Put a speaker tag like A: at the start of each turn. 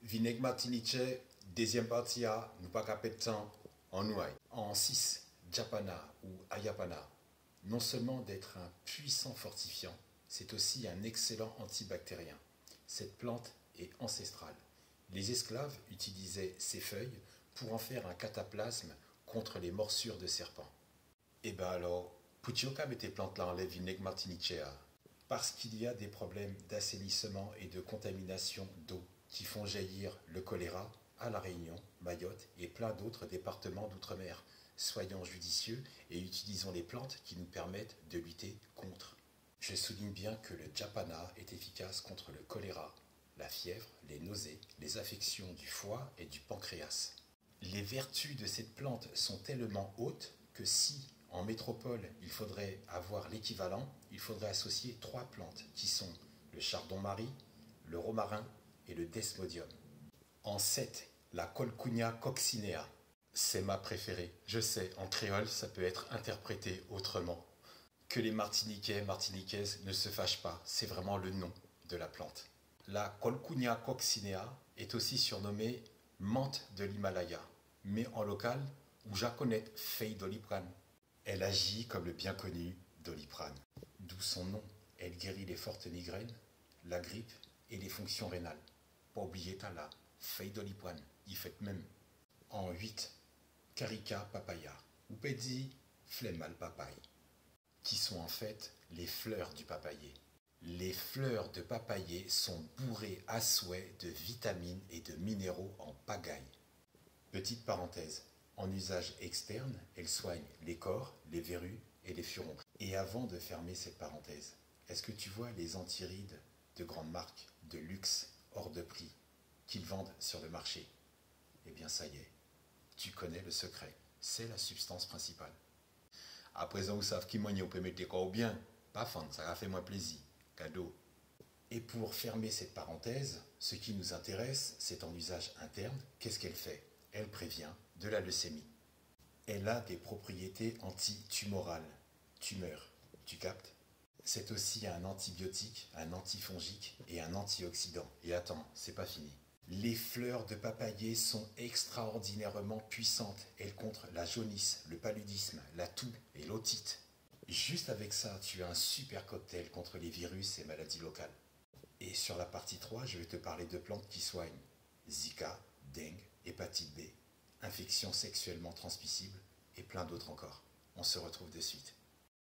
A: Vinaigre Martinique, deuxième partie A, nous pas qu'à perdre de temps en nouaille. En 6, Japana ou Ayapana, non seulement d'être un puissant fortifiant, c'est aussi un excellent antibactérien. Cette plante est ancestrale. Les esclaves utilisaient ses feuilles pour en faire un cataplasme contre les morsures de serpents. Et ben alors, Puchioka met tes plantes là en lait vinaigre martiniquea parce qu'il y a des problèmes d'assainissement et de contamination d'eau qui font jaillir le choléra à La Réunion, Mayotte et plein d'autres départements d'outre-mer. Soyons judicieux et utilisons les plantes qui nous permettent de lutter contre. Je souligne bien que le Japana est efficace contre le choléra, la fièvre, les nausées, les affections du foie et du pancréas. Les vertus de cette plante sont tellement hautes que si, en métropole, il faudrait avoir l'équivalent, il faudrait associer 3 plantes qui sont le chardon-marie, le romarin et le desmodium. En 7, la Colcunia coccinea. C'est ma préférée. Je sais, en créole, ça peut être interprété autrement. Que les Martiniquais, Martiniquaises ne se fâchent pas, c'est vraiment le nom de la plante. La Colcunia coccinea est aussi surnommée menthe de l'Himalaya, mais en local, ou jaconette feuille doliprane. Elle agit comme le bien connu Doliprane, d'où son nom. Elle guérit les fortes migraines, la grippe et les fonctions rénales. Pas oublier la feuille Doliprane, y fait même. En 8, Carica papaya, ou pédi flemmal papaye, qui sont en fait les fleurs du papayer. Les fleurs de papayer sont bourrées à souhait de vitamines et de minéraux en pagaille. Petite parenthèse, en usage externe, elle soigne les corps, les verrues et les furons. Et avant de fermer cette parenthèse, est-ce que tu vois les antirides de grandes marques, de luxe, hors de prix, qu'ils vendent sur le marché? Eh bien ça y est, tu connais le secret, c'est la substance principale. À présent, vous savez qui moi on peut mettre les corps bien, pas fan, ça a fait moins plaisir, cadeau. Et pour fermer cette parenthèse, ce qui nous intéresse, c'est en usage interne, qu'est-ce qu'elle fait? Elle prévient de la leucémie. Elle a des propriétés antitumorales, tumeur, tu captes? C'est aussi un antibiotique, un antifongique et un antioxydant. Et attends, c'est pas fini. Les fleurs de papayer sont extraordinairement puissantes. Elles contre la jaunisse, le paludisme, la toux et l'otite. Juste avec ça, tu as un super cocktail contre les virus et maladies locales. Et sur la partie 3, je vais te parler de plantes qui soignent Zika, dengue, hépatite B, infections sexuellement transmissibles et plein d'autres encore. On se retrouve de suite.